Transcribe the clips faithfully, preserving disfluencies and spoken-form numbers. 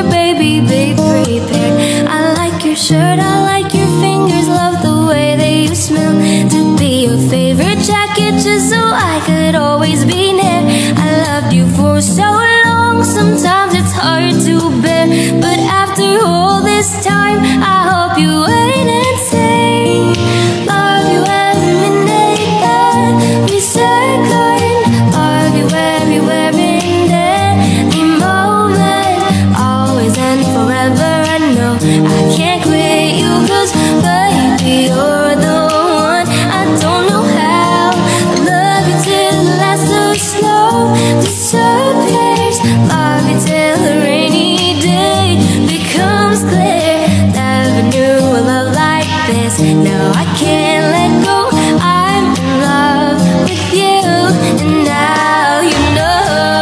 future, baby, be prepared. I like your shirt, I like your fingers, love the way that you smell. To be your favorite jacket just so I could always be near. I loved you for so long, sometimes it's hard to bear. But after all this time, I hope you wait and say, love you every minute that we second. Love you everywhere in any moment. Always and forever, I know I can't quit you, cause baby, you're the one. I don't know how I love you till the last so slow disappears. Love you till the rainy day becomes clear. Never knew a love like this. No, I can't let go. I'm in love with you, and now you know.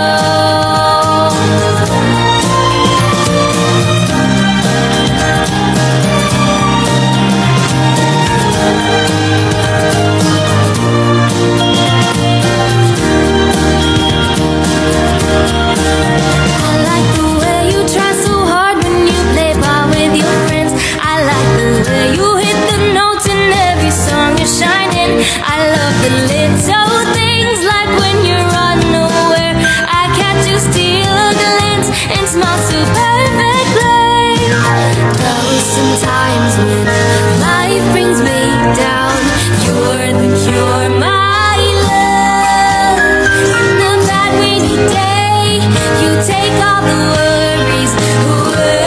I like the way you try so hard when you play ball with your friends. I like the way you hit the notes in every song you're shining. I love the little things, like when you're unaware. I catch you steal a glance and smile so perfectly. Though sometimes when life brings me down, you're the cure, my love. In the bad rainy day, you take all the worries away.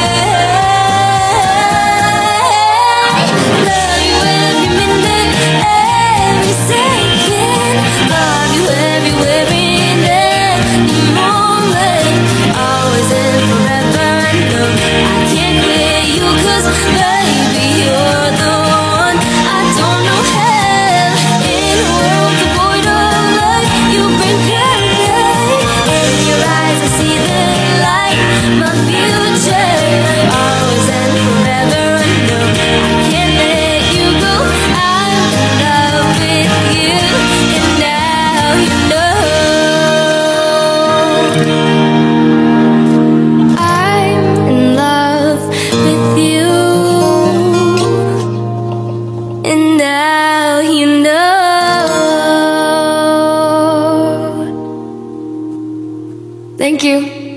Love you every minute, every second. Love you everywhere in any moment. Always and forever, I know I can't quit you, cause baby, you're the one. I don't know hell in a world devoid of love. You bring paradise. In your eyes I see the light, my future. Always and forever, I know I can't let you go. I'm in love with you, and now you know. I'm in love with you, and now you know. Thank you.